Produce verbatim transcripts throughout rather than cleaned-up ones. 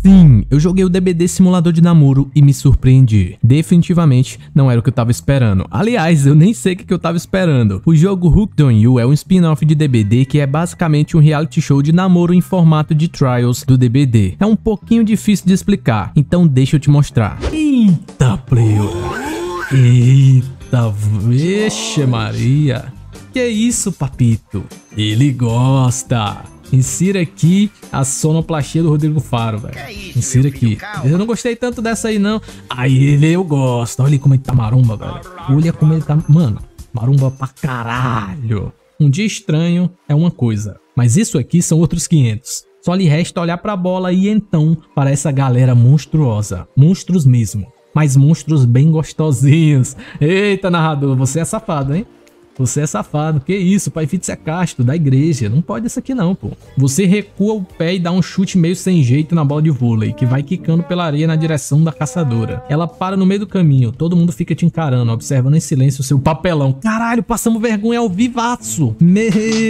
Sim, eu joguei o D B D Simulador de Namoro e me surpreendi. Definitivamente não era o que eu tava esperando. Aliás, eu nem sei o que eu tava esperando. O jogo Hooked on You é um spin-off de D B D que é basicamente um reality show de namoro em formato de trials do D B D. É um pouquinho difícil de explicar, então deixa eu te mostrar. Eita, pleo. Eita, vixe Maria. Que isso, papito? Ele gosta. Insira aqui a sonoplastia do Rodrigo Faro, velho. Insira aqui. Eu não gostei tanto dessa aí, não. Aí ele eu gosto. Olha como ele tá maromba, velho. Olha como ele tá... Mano, maromba pra caralho. Um dia estranho é uma coisa, mas isso aqui são outros quinhentos. Só lhe resta olhar pra bola e então para essa galera monstruosa. Monstros mesmo. Mas monstros bem gostosinhos. Eita, narrador, você é safado, hein? Você é safado, que isso, Pai Fitz é casto, da igreja, não pode isso aqui não, pô. Você recua o pé e dá um chute meio sem jeito na bola de vôlei, que vai quicando pela areia na direção da caçadora. Ela para no meio do caminho, todo mundo fica te encarando, observando em silêncio o seu papelão. Caralho, passamos vergonha ao vivaço. Meu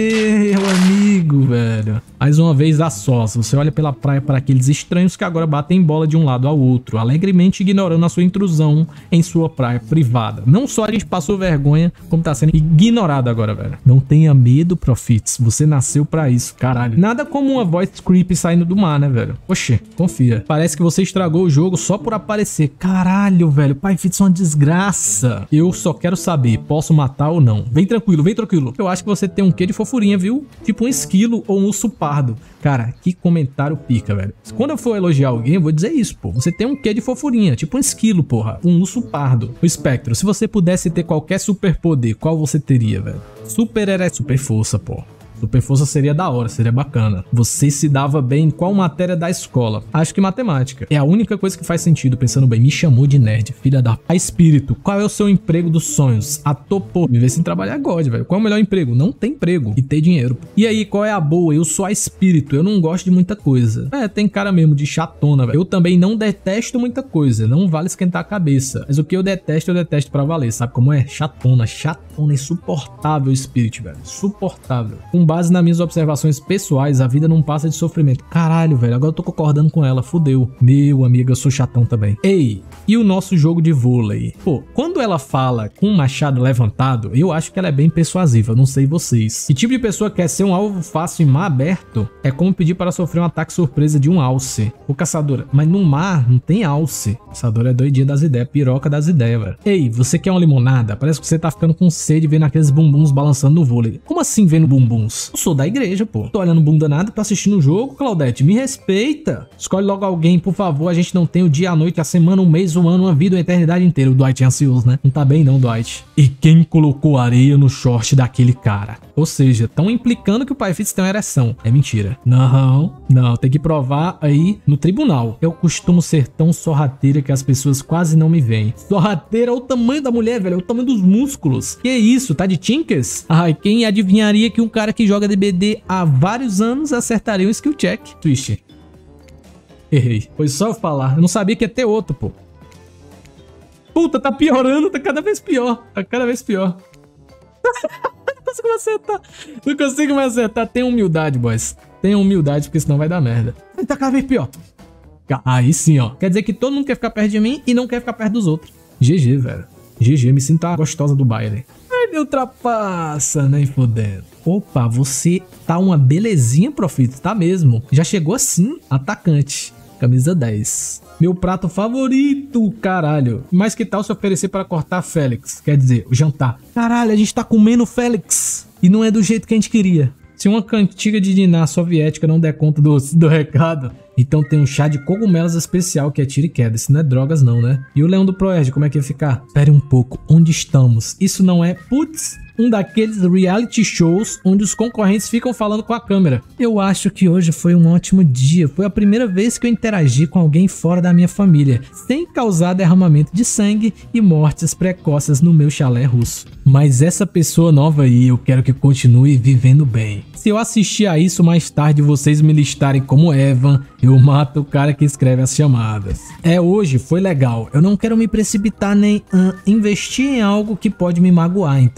amigo, velho. Mais uma vez a sós, você olha pela praia para aqueles estranhos que agora batem bola de um lado ao outro, alegremente ignorando a sua intrusão em sua praia privada. Não só a gente passou vergonha, como tá sendo ignorado agora, velho. Não tenha medo, Profits. Você nasceu pra isso, caralho. Nada como uma voice creep saindo do mar, né, velho? Oxê, confia. Parece que você estragou o jogo só por aparecer. Caralho, velho. Pai Fitz é uma desgraça. Eu só quero saber, posso matar ou não? Vem tranquilo, vem tranquilo. Eu acho que você tem um quê de fofurinha, viu? Tipo um esquilo ou um urso pardo. Cara, que comentário pica, velho. Quando eu for elogiar alguém, eu vou dizer isso, pô. Você tem um quê de fofurinha, tipo um esquilo, porra. Um urso pardo. O Espectro, se você pudesse ter qualquer superpoder, qual você teria, velho? Super herói, super força, pô. Super força seria da hora, seria bacana. Você se dava bem em qual matéria da escola? Acho que matemática. É a única coisa que faz sentido, pensando bem. Me chamou de nerd, filha da... A espírito, qual é o seu emprego dos sonhos? A topo. Viver sem trabalhar God, velho. Qual é o melhor emprego? Não tem emprego. E ter dinheiro. E aí, qual é a boa? Eu sou a espírito. Eu não gosto de muita coisa. É, tem cara mesmo de chatona, velho. Eu também não detesto muita coisa. Não vale esquentar a cabeça. Mas o que eu detesto, eu detesto pra valer. Sabe como é? Chatona. Chatona. Insuportável espírito, velho. Insuportável. Com base nas minhas observações pessoais, a vida não passa de sofrimento. Caralho, velho, agora eu tô concordando com ela, fudeu. Meu amigo, eu sou chatão também. Ei, e o nosso jogo de vôlei? Pô, quando ela fala com o machado levantado, eu acho que ela é bem persuasiva, não sei vocês. Que tipo de pessoa quer ser um alvo fácil em mar aberto? É como pedir para sofrer um ataque surpresa de um alce. Ô, caçadora, mas no mar não tem alce. Caçadora é doidinha das ideias, piroca das ideias, velho. Ei, você quer uma limonada? Parece que você tá ficando com sede vendo aqueles bumbuns balançando no vôlei. Como assim vendo bumbuns? Eu sou da igreja, pô. Tô olhando bunda nada, tô assistindo o jogo, Claudete. Me respeita. Escolhe logo alguém, por favor. A gente não tem o dia, a noite, a semana, um mês, um ano, uma vida, uma eternidade inteira. O Dwight é ansioso, né? Não tá bem não, Dwight. E quem colocou areia no short daquele cara? Ou seja, tão implicando que o Pai Fitz tem uma ereção. É mentira. Não, não. Tem que provar aí no tribunal. Eu costumo ser tão sorrateira que as pessoas quase não me veem. Sorrateira é o tamanho da mulher, velho. É o tamanho dos músculos. Que isso? Tá de tinkers? Ai, quem adivinharia que um cara que joga D B D há vários anos acertaria um skill check? Twist. Errei. Foi só eu falar. Eu não sabia que ia ter outro, pô. Puta, tá piorando. Tá cada vez pior. Tá cada vez pior. Não consigo mais acertar. Não consigo mais acertar. Tenha humildade, boys. Tenha humildade, porque senão vai dar merda. Tá cada vez pior. Aí sim, ó. Quer dizer que todo mundo quer ficar perto de mim e não quer ficar perto dos outros. G G, velho. G G. Me sinto a gostosa do baile. Ai, me ultrapassa, nem fodendo. Opa, você tá uma belezinha, Profito. Tá mesmo. Já chegou assim, atacante. Camisa dez. Meu prato favorito, caralho. Mas que tal se oferecer para cortar Félix? Quer dizer, o jantar. Caralho, a gente tá comendo Félix. E não é do jeito que a gente queria. Se uma cantiga de dinar soviética não der conta do, do recado, então tem um chá de cogumelos especial que é tiro e queda. Isso não é drogas não, né? E o leão do Proerd, como é que ia ficar? Espere um pouco, onde estamos? Isso não é, putz, um daqueles reality shows onde os concorrentes ficam falando com a câmera. Eu acho que hoje foi um ótimo dia. Foi a primeira vez que eu interagi com alguém fora da minha família, sem causar derramamento de sangue e mortes precoces no meu chalé russo. Mas essa pessoa nova aí, eu quero que continue vivendo bem. Se eu assistir a isso mais tarde e vocês me listarem como Evan, eu mato o cara que escreve as chamadas. É, hoje foi legal. Eu não quero me precipitar nem uh, investir em algo que pode me magoar, então não sei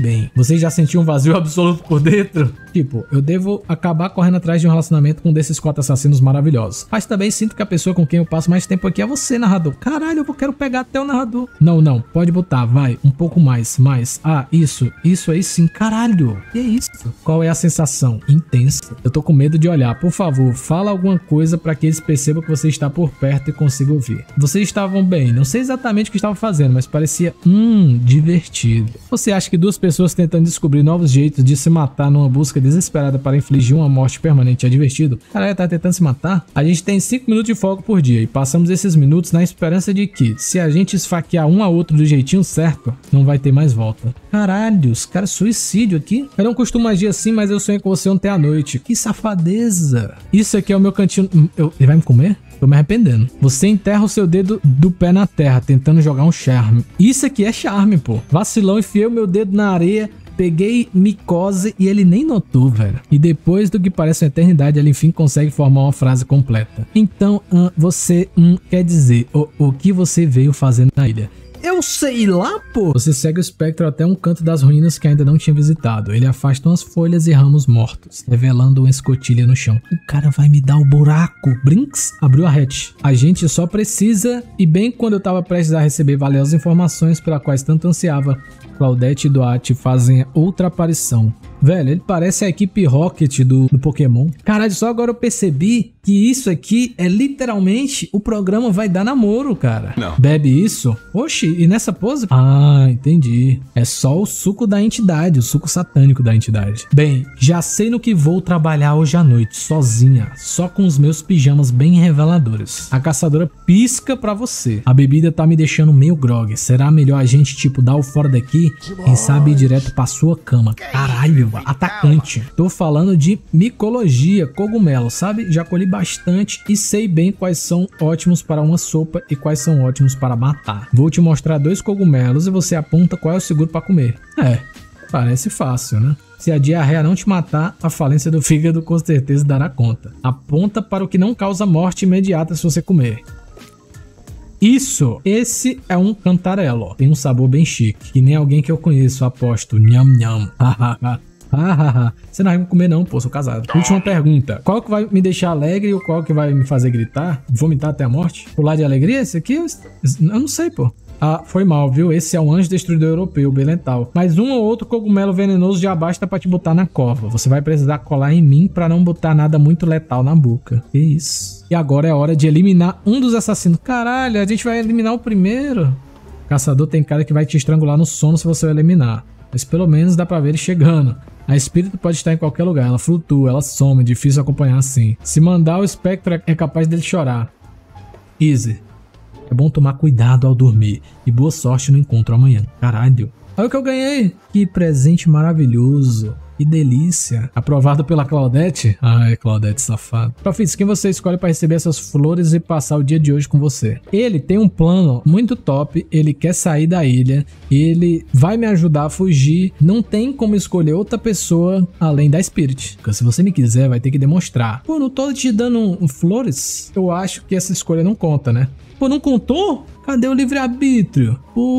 bem. Você já sentiu um vazio absoluto por dentro? Tipo, eu devo acabar correndo atrás de um relacionamento com um desses quatro assassinos maravilhosos. Mas também sinto que a pessoa com quem eu passo mais tempo aqui é você, narrador. Caralho, eu quero pegar até o narrador. Não, não, pode botar, vai, um pouco mais, mais. Ah, isso, isso aí sim, caralho. Que é isso? Qual é a sensação? Intensa. Eu tô com medo de olhar. Por favor, fala alguma coisa pra que eles percebam que você está por perto e consigam ouvir. Vocês estavam bem, não sei exatamente o que estavam fazendo, mas parecia, hum, divertido. Você acha que duas pessoas tentando descobrir novos jeitos de se matar numa busca desesperada para infligir uma morte permanente é divertido? Caralho, tá tentando se matar? A gente tem cinco minutos de foco por dia e passamos esses minutos na esperança de que, se a gente esfaquear um a outro do jeitinho certo, não vai ter mais volta. Caralho, os caras, suicídio aqui? Eu não costumo agir assim, mas eu sonhei com você ontem à noite. Que safadeza. Isso aqui é o meu cantinho... Eu... Ele vai me comer? Tô me arrependendo. Você enterra o seu dedo do pé na terra, tentando jogar um charme. Isso aqui é charme, pô. Vacilão, enfiei o meu dedo na areia, peguei micose e ele nem notou, velho. E depois do que parece uma eternidade, ele enfim consegue formar uma frase completa. Então, hum, você hum, quer dizer o, o que você veio fazendo na ilha? Eu sei lá, pô! Você segue o espectro até um canto das ruínas que ainda não tinha visitado. Ele afasta umas folhas e ramos mortos, revelando uma escotilha no chão. O cara vai me dar o buraco. Brinks abriu a hatch. A gente só precisa... E bem quando eu tava prestes a receber valiosas informações pela quais tanto ansiava, Claudette e Duarte fazem outra aparição. Velho, ele parece a equipe Rocket do, do Pokémon. Caralho, só agora eu percebi que isso aqui é literalmente o programa Vai Dar Namoro, cara. Não. Bebe isso? Oxi, e nessa pose? Ah, entendi. É só o suco da entidade, o suco satânico da entidade. Bem, já sei no que vou trabalhar hoje à noite, sozinha, só com os meus pijamas bem reveladores. A caçadora pisca pra você. A bebida tá me deixando meio grog. Será melhor a gente, tipo, dar o fora daqui? Quem sabe ir direto pra sua cama. Caralho, atacante. Tô falando de micologia, cogumelo, sabe? Já colhi bastante e sei bem quais são ótimos para uma sopa e quais são ótimos para matar. Vou te mostrar dois cogumelos e você aponta qual é o seguro para comer. É, parece fácil, né? Se a diarreia não te matar, a falência do fígado com certeza dará conta. Aponta para o que não causa morte imediata se você comer. Isso, esse é um cantarelo. Tem um sabor bem chique. Que nem alguém que eu conheço, aposto. Nham, nham. Hahaha. Hahaha. Você não vai comer não, pô, sou casado. Última pergunta. Qual que vai me deixar alegre e qual que vai me fazer gritar? Vomitar até a morte? Pular de alegria? Esse aqui? Eu, eu não sei, pô. Ah, foi mal, viu? Esse é um anjo destruidor europeu, Belental. Mas um ou outro cogumelo venenoso já basta pra te botar na cova. Você vai precisar colar em mim pra não botar nada muito letal na boca. Que isso. E agora é hora de eliminar um dos assassinos. Caralho, a gente vai eliminar o primeiro. O caçador tem cara que vai te estrangular no sono se você o eliminar. Mas pelo menos dá pra ver ele chegando. A espírito pode estar em qualquer lugar. Ela flutua, ela some, difícil acompanhar assim. Se mandar, o espectro é capaz dele chorar. Easy. É bom tomar cuidado ao dormir. E boa sorte no encontro amanhã. Caralho. Olha o que eu ganhei. Que presente maravilhoso. Que delícia. Aprovado pela Claudette? Ai, Claudette safado. Profits, quem você escolhe para receber essas flores e passar o dia de hoje com você? Ele tem um plano muito top. Ele quer sair da ilha. Ele vai me ajudar a fugir. Não tem como escolher outra pessoa além da Spirit. Porque se você me quiser, vai ter que demonstrar. Pô, não tô te dando um, um flores? Eu acho que essa escolha não conta, né? Pô, não contou? Cadê o livre-arbítrio?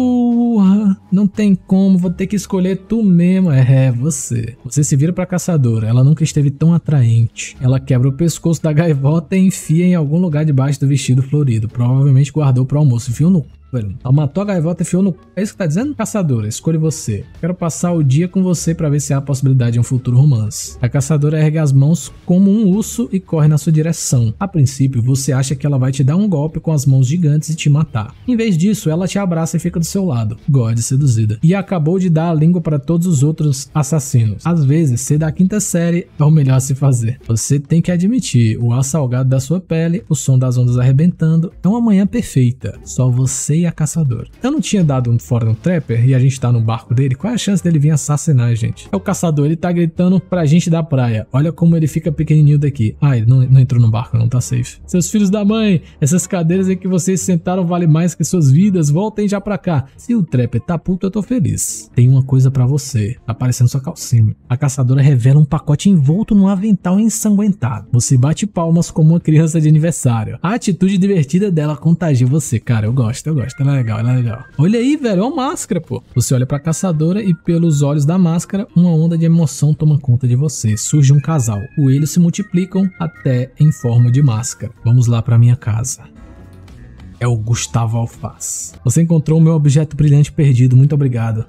Porra, não tem como, vou ter que escolher tu mesmo. É, você. Você se vira pra caçadora, ela nunca esteve tão atraente. Ela quebra o pescoço da gaivota e enfia em algum lugar debaixo do vestido florido. Provavelmente guardou pro almoço. Enfiou no... Ela matou a gaivota e enfiou no... É isso que tá dizendo? Caçadora, escolhe você. Quero passar o dia com você pra ver se há a possibilidade de um futuro romance. A caçadora ergue as mãos como um urso e corre na sua direção. A princípio, você acha que ela vai te dar um golpe com as mãos gigantes e te matar. Em vez disso, ela te abraça e fica do seu lado. God, seduzida. E acabou de dar a língua para todos os outros assassinos. Às vezes, ser da quinta série é o melhor a se fazer. Você tem que admitir, o ar salgado da sua pele, o som das ondas arrebentando, é uma manhã perfeita. Só você e a caçadora. Eu não tinha dado um fora no Trapper e a gente tá no barco dele. Qual é a chance dele vir assassinar a gente? É o caçador, ele tá gritando pra gente da praia. Olha como ele fica pequenininho daqui. Ah, ele não, não entrou no barco, não tá safe. Seus filhos da mãe, essas cadeiras em que vocês sentaram vale mais que suas vidas. Voltem já pra cá. Se o Trapper tá puto, eu tô feliz. Tem uma coisa pra você. Tá parecendo sua calcinha. A caçadora revela um pacote envolto num avental ensanguentado. Você bate palmas como uma criança de aniversário. A atitude divertida dela contagia você. Cara, eu gosto, eu gosto. gosto, ela é legal, ela é legal. Olha aí, velho, é uma máscara, pô. Você olha pra caçadora e pelos olhos da máscara, uma onda de emoção toma conta de você. Surge um casal. Coelhos se multiplicam até em forma de máscara. Vamos lá pra minha casa. É o Gustavo Alfaz. Você encontrou o meu objeto brilhante perdido, muito obrigado.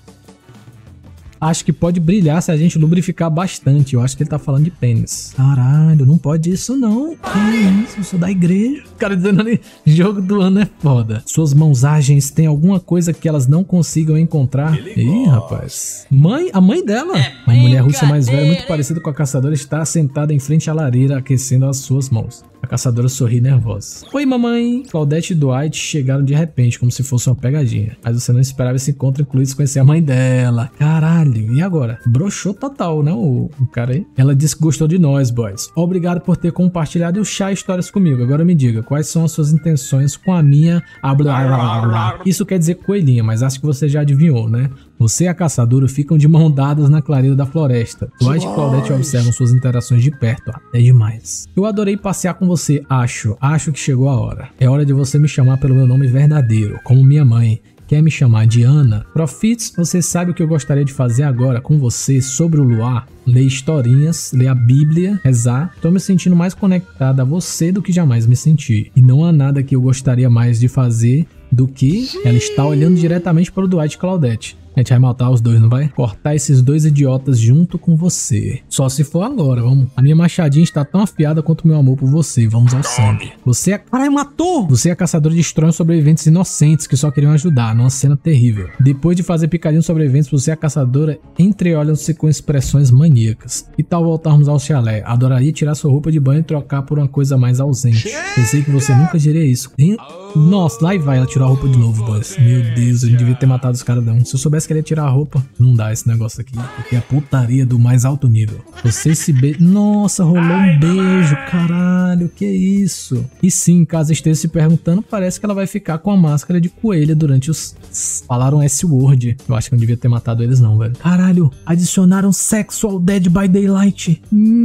Acho que pode brilhar se a gente lubrificar bastante. Eu acho que ele tá falando de pênis. Caralho, não pode isso não. Que isso, eu sou da igreja. O cara dizendo ali, jogo do ano é foda. Suas mãos ágeis têm alguma coisa que elas não consigam encontrar? Ih, rapaz. Mãe, a mãe dela. É uma mulher russa mais velha, muito parecida com a caçadora, está sentada em frente à lareira, aquecendo as suas mãos. A caçadora sorri nervosa. Oi, mamãe. Claudette e Dwight chegaram de repente, como se fosse uma pegadinha. Mas você não esperava esse encontro, incluído conhecer a mãe dela. Caralho, e agora? Broxou total, né, o, o cara aí? Ela disse que gostou de nós, boys. Obrigado por ter compartilhado o chá e histórias comigo. Agora me diga, quais são as suas intenções com a minha... Isso quer dizer coelhinha, mas acho que você já adivinhou, né? Você e a caçadora ficam de mão dadas na clareira da floresta. Dwight e Claudette observam suas interações de perto. Até demais. Eu adorei passear com você, acho. Acho que chegou a hora. É hora de você me chamar pelo meu nome verdadeiro, como minha mãe. Quer me chamar de Ana? Profits, você sabe o que eu gostaria de fazer agora com você sobre o luar? Ler historinhas, ler a Bíblia, rezar. Tô me sentindo mais conectada a você do que jamais me senti. E não há nada que eu gostaria mais de fazer do que ela está olhando diretamente para o Dwight e Claudette. A gente vai matar os dois, não vai? Cortar esses dois idiotas junto com você. Só se for agora, vamos. A minha machadinha está tão afiada quanto o meu amor por você. Vamos ao sangue. Você é... Caralho, matou! Você é a caçadora de estranhos sobreviventes inocentes que só queriam ajudar, numa cena terrível. Depois de fazer picadinhos sobreviventes, você é a caçadora entreolham-se com expressões maníacas. E tal voltarmos ao chalé? Adoraria tirar sua roupa de banho e trocar por uma coisa mais ausente. Pensei que você nunca diria isso. E... Nossa, lá e vai ela tirou a roupa de novo, boys. Meu Deus, eu não devia ter matado os caras não. Se eu soubesse que ele ia tirar a roupa, não dá esse negócio aqui. Porque é putaria do mais alto nível. Você se be... Nossa, rolou um beijo, caralho, que isso? E sim, caso esteja se perguntando, parece que ela vai ficar com a máscara de coelha durante os... Falaram S-word. Eu acho que eu não devia ter matado eles não, velho. Caralho, adicionaram sexo ao Dead by Daylight.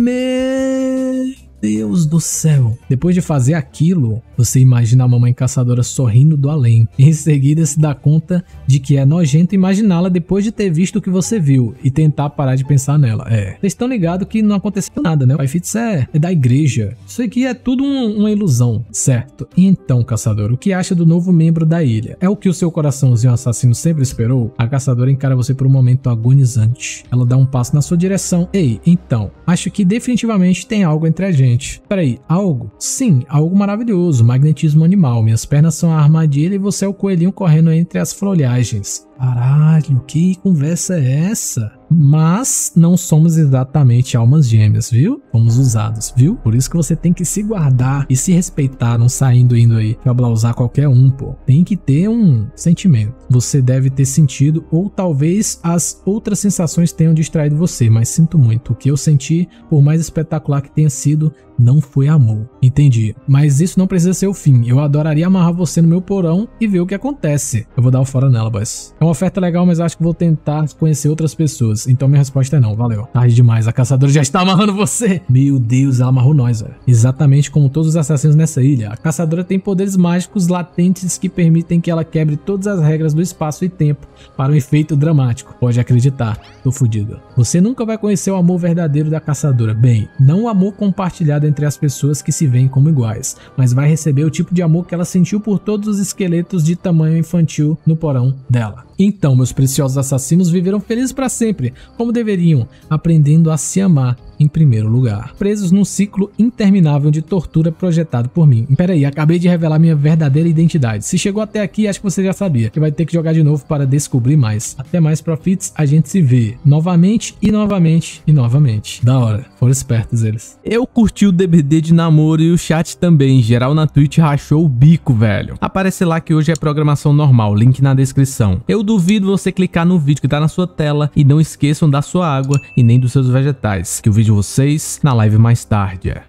Meu... Deus do céu. Depois de fazer aquilo, você imagina a mamãe caçadora sorrindo do além. E em seguida se dá conta de que é nojento imaginá-la depois de ter visto o que você viu e tentar parar de pensar nela. É, vocês estão ligados que não aconteceu nada, né? O Pai Fitz é, é da igreja. Isso aqui é tudo um, uma ilusão, certo? E então, caçador, o que acha do novo membro da ilha? É o que o seu coraçãozinho assassino sempre esperou? A caçadora encara você por um momento agonizante. Ela dá um passo na sua direção. Ei, então, acho que definitivamente tem algo entre a gente. Peraí, algo? Sim, algo maravilhoso, magnetismo animal. Minhas pernas são a armadilha e você é o coelhinho correndo entre as folhagens. Caralho, que conversa é essa? Mas não somos exatamente almas gêmeas, viu? Fomos usados, viu? Por isso que você tem que se guardar e se respeitar, não saindo indo aí pra blausar qualquer um, pô. Tem que ter um sentimento. Você deve ter sentido, ou talvez as outras sensações tenham distraído você, mas sinto muito. O que eu senti, por mais espetacular que tenha sido, não foi amor. Entendi. Mas isso não precisa ser o fim. Eu adoraria amarrar você no meu porão e ver o que acontece. Eu vou dar o fora nela, boys. É uma oferta legal, mas acho que vou tentar conhecer outras pessoas. Então minha resposta é não, valeu. Tarde demais, a caçadora já está amarrando você. Meu Deus, ela amarrou nós, velho. Exatamente como todos os assassinos nessa ilha. A caçadora tem poderes mágicos latentes que permitem que ela quebre todas as regras do espaço e tempo para um efeito dramático. Pode acreditar, tô fudido. Você nunca vai conhecer o amor verdadeiro da caçadora. Bem, não o amor compartilhado entre as pessoas que se veem como iguais, mas vai receber o tipo de amor que ela sentiu por todos os esqueletos de tamanho infantil no porão dela. Então, meus preciosos assassinos viveram felizes para sempre, como deveriam, aprendendo a se amar em primeiro lugar, presos num ciclo interminável de tortura projetado por mim. Peraí, acabei de revelar minha verdadeira identidade. Se chegou até aqui, acho que você já sabia, que vai ter que jogar de novo para descobrir mais. Até mais, Profits, a gente se vê novamente e novamente e novamente. Da hora, foram espertos eles. Eu curti o D B D de namoro e o chat também, geral na Twitch rachou o bico, velho. Aparece lá que hoje é programação normal, link na descrição. Eu duvido você clicar no vídeo que tá na sua tela e não esqueçam da sua água e nem dos seus vegetais, que o vídeo de vocês na live mais tarde.